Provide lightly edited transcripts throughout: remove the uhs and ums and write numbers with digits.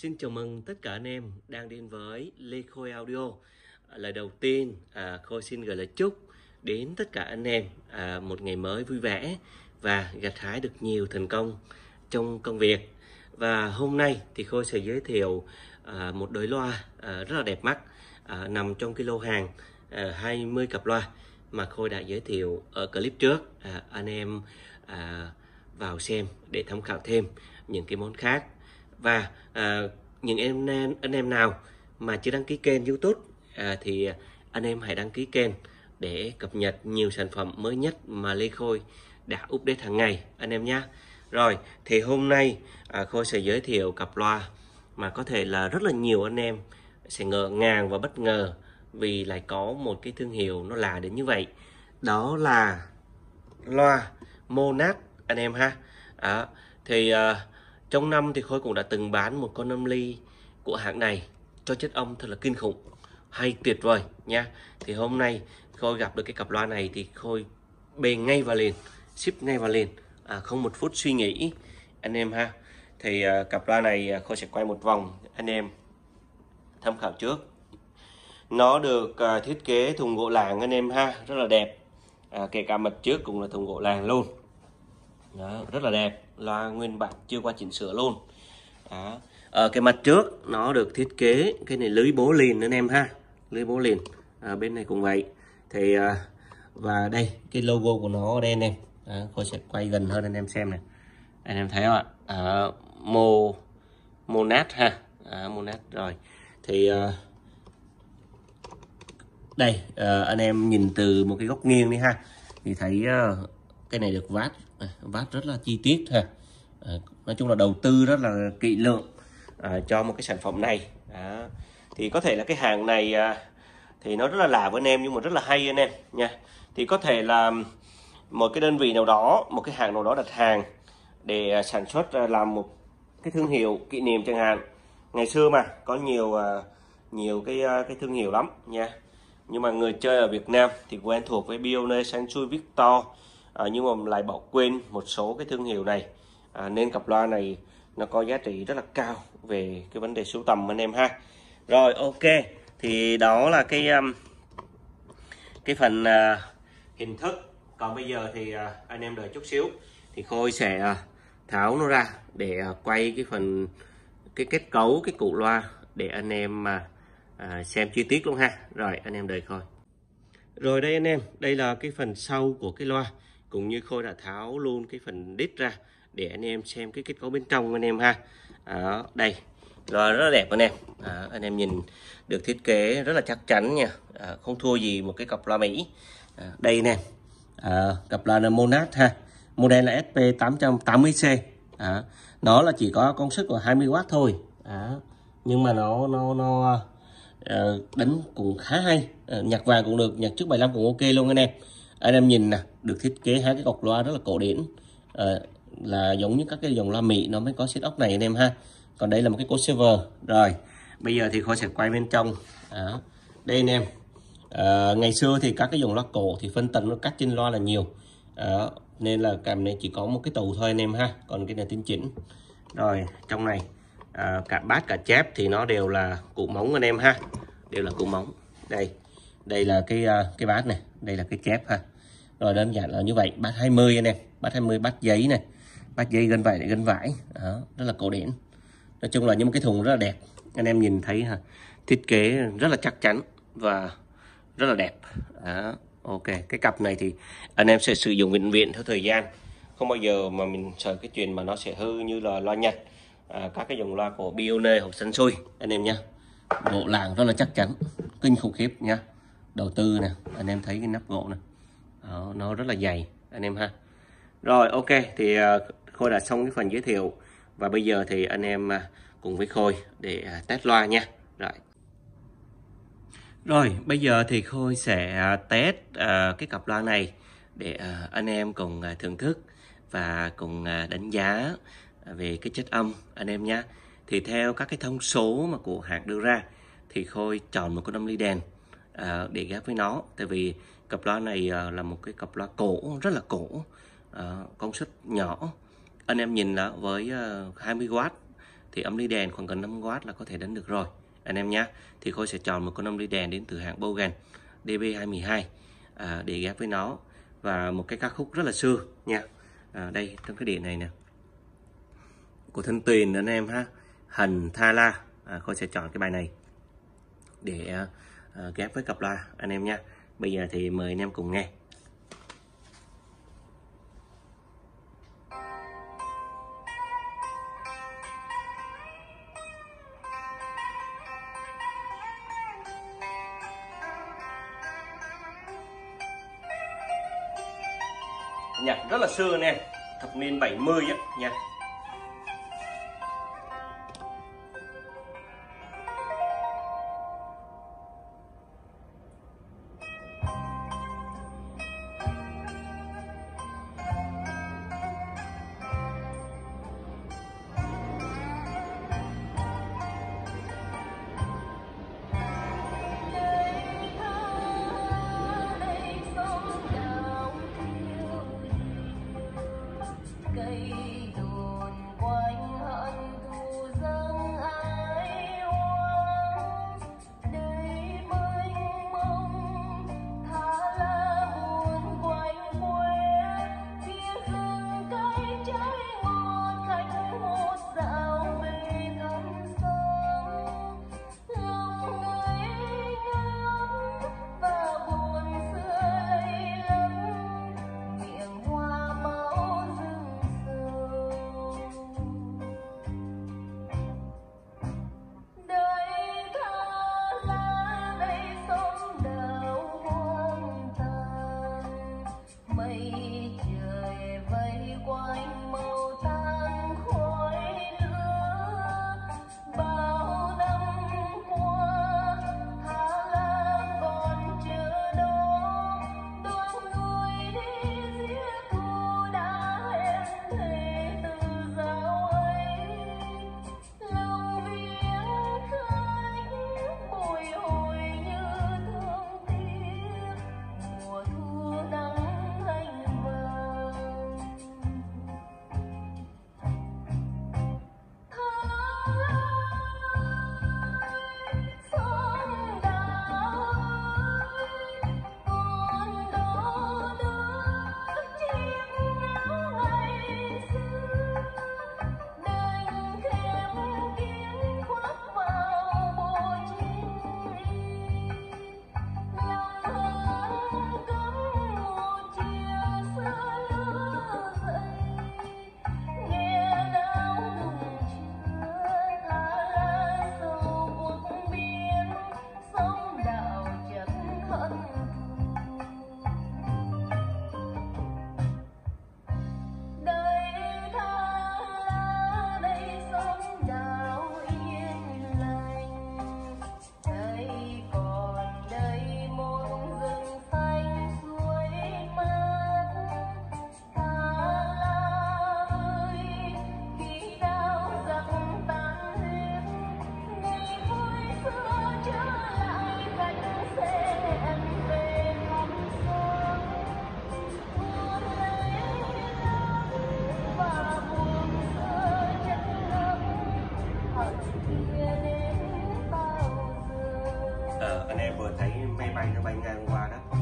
Xin chào mừng tất cả anh em đang đến với Lê Khôi Audio. Lời đầu tiên, Khôi xin gửi lời chúc đến tất cả anh em một ngày mới vui vẻ và gặt hái được nhiều thành công trong công việc. Và hôm nay thì Khôi sẽ giới thiệu một đôi loa rất là đẹp mắt nằm trong cái lô hàng 20 cặp loa mà Khôi đã giới thiệu ở clip trước. Anh em vào xem để tham khảo thêm những cái món khác. Và những anh em nào mà chưa đăng ký kênh YouTube thì anh em hãy đăng ký kênh để cập nhật nhiều sản phẩm mới nhất mà Lê Khôi đã update hàng ngày anh em nhé. Rồi thì hôm nay Khôi sẽ giới thiệu cặp loa mà có thể là rất là nhiều anh em sẽ ngỡ ngàng và bất ngờ vì lại có một cái thương hiệu nó lạ đến như vậy. Đó là loa Monarch anh em ha. Thì trong năm thì Khôi cũng đã từng bán một con âm ly của hãng này cho chất âm thật là kinh khủng, hay tuyệt vời nha. Thì hôm nay Khôi gặp được cái cặp loa này thì Khôi bê ngay vào liền, ship ngay vào liền, không một phút suy nghĩ anh em ha. Thì cặp loa này Khôi sẽ quay một vòng anh em tham khảo trước. Nó được thiết kế thùng gỗ làng anh em ha, rất là đẹp. Kể cả mặt trước cũng là thùng gỗ làng luôn. Đó, rất là đẹp, loa nguyên bản chưa qua chỉnh sửa luôn. Đó. Ở cái mặt trước nó được thiết kế cái này lưới bố liền anh em ha, lưới bố liền. Bên này cũng vậy. Thì và đây cái logo của nó ở đây anh em. Tôi sẽ quay gần hơn anh em xem này. Anh em thấy không ạ? Monarch ha, Monarch rồi. Thì đây anh em nhìn từ một cái góc nghiêng đi ha, thì thấy cái này được vát rất là chi tiết ha. Nói chung là đầu tư rất là kỹ lưỡng cho một cái sản phẩm này. Thì có thể là cái hàng này thì nó rất là lạ với anh em nhưng mà rất là hay anh em nha. Thì có thể là một cái đơn vị nào đó, một cái hàng nào đó đặt hàng để sản xuất làm một cái thương hiệu kỷ niệm chẳng hạn. Ngày xưa mà có nhiều cái thương hiệu lắm nha. Nhưng mà người chơi ở Việt Nam thì quen thuộc với Pioneer, Sansui, Victor, nhưng mà lại bỏ quên một số cái thương hiệu này. Nên cặp loa này nó có giá trị rất là cao về cái vấn đề sưu tầm anh em ha. Rồi ok, thì đó là cái phần hình thức. Còn bây giờ thì anh em đợi chút xíu thì Khôi sẽ tháo nó ra để quay cái phần cái kết cấu cái củ loa để anh em xem chi tiết luôn ha. Rồi anh em đợi Khôi. Rồi đây anh em, đây là cái phần sau của cái loa, cũng như Khôi đã tháo luôn cái phần đít ra để anh em xem cái kết cấu bên trong anh em ha. Đây rồi, rất là đẹp anh em. Anh em nhìn được thiết kế rất là chắc chắn nha, không thua gì một cái cặp loa Mỹ. Đây nè, cặp loa là Monarch ha, model là SP880C. Nó là chỉ có công suất của 20W thôi. Nhưng mà nó đánh cũng khá hay, nhạc vàng cũng được, nhạc trước 75 cũng ok luôn anh em. Anh em nhìn nè, được thiết kế hai cái cọc loa rất là cổ điển, là giống như các cái dòng loa Mỹ nó mới có setup này anh em ha. Còn đây là một cái code server. Rồi bây giờ thì Khôi sẽ quay bên trong. Đây anh em, ngày xưa thì các cái dòng loa cổ thì phân tần nó cắt trên loa là nhiều, nên là cam này chỉ có một cái tù thôi anh em ha, còn cái này tinh chỉnh. Rồi trong này cả bát cả chép thì nó đều là cụ móng anh em ha, đều là cụ móng. Đây là cái bát này, đây là cái chép ha. Rồi đơn giản là như vậy. Bát 20 anh em, bát 20, bát giấy này, bát giấy gân vải, rất là cổ điển. Nói chung là những cái thùng rất là đẹp, anh em nhìn thấy ha, thiết kế rất là chắc chắn và rất là đẹp. Ok, cái cặp này thì anh em sẽ sử dụng vĩnh viễn theo thời gian, không bao giờ mà mình sợ cái chuyện mà nó sẽ hư như là loa Nhật, các cái dòng loa của Pioneer hoặc Sansui anh em nhé. Gỗ làng rất là chắc chắn, kinh khủng khiếp nha. Đầu tư nè, anh em thấy cái nắp gỗ này, nó rất là dày anh em ha. Rồi ok, thì Khôi đã xong cái phần giới thiệu và bây giờ thì anh em cùng với Khôi để test loa nha. Rồi bây giờ thì Khôi sẽ test cái cặp loa này để anh em cùng thưởng thức và cùng đánh giá về cái chất âm anh em nhé. Thì theo các cái thông số mà của hãng đưa ra thì Khôi chọn một con âm ly đèn để ghép với nó. Tại vì cặp loa này là một cái cặp loa cổ, rất là cổ, công suất nhỏ. Anh em nhìn là với 20W thì âm ly đèn khoảng gần 5W là có thể đánh được rồi anh em nhé. Thì Khôi sẽ chọn một con âm ly đèn đến từ hãng Bogen DB212 để ghép với nó, và một cái ca khúc rất là xưa nha. Đây trong cái đĩa này nè, của Thanh Tuyền anh em ha, Hành Tha La. Khôi sẽ chọn cái bài này để ghép với cặp loa anh em nha. Bây giờ thì mời anh em cùng nghe. Nhạc rất là xưa nè, thập niên 70 á nha. Anh em vừa thấy máy bay nó bay ngang qua đó.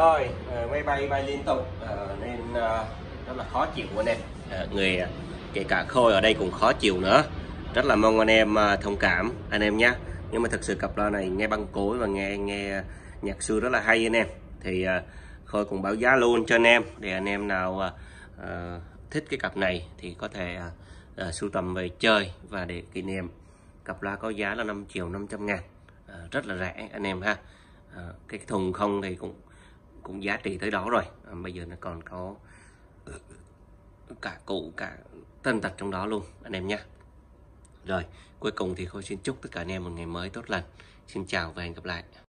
Rồi máy bay liên tục nên rất là khó chịu anh em. Người kể cả Khôi ở đây cũng khó chịu nữa. Rất là mong anh em thông cảm anh em nhé. Nhưng mà thực sự cặp loa này nghe băng cối và nghe nhạc xưa rất là hay anh em. Thì Khôi cũng báo giá luôn cho anh em, để anh em nào thích cái cặp này thì có thể sưu tầm về chơi và để kỷ niệm. Cặp loa có giá là 5.500.000, rất là rẻ anh em ha. Cái thùng không thì cũng giá trị tới đó rồi. Bây giờ nó còn có cả cụ cả tân tật trong đó luôn anh em nhé. Rồi cuối cùng thì Khôi xin chúc tất cả anh em một ngày mới tốt lành. Xin chào và hẹn gặp lại.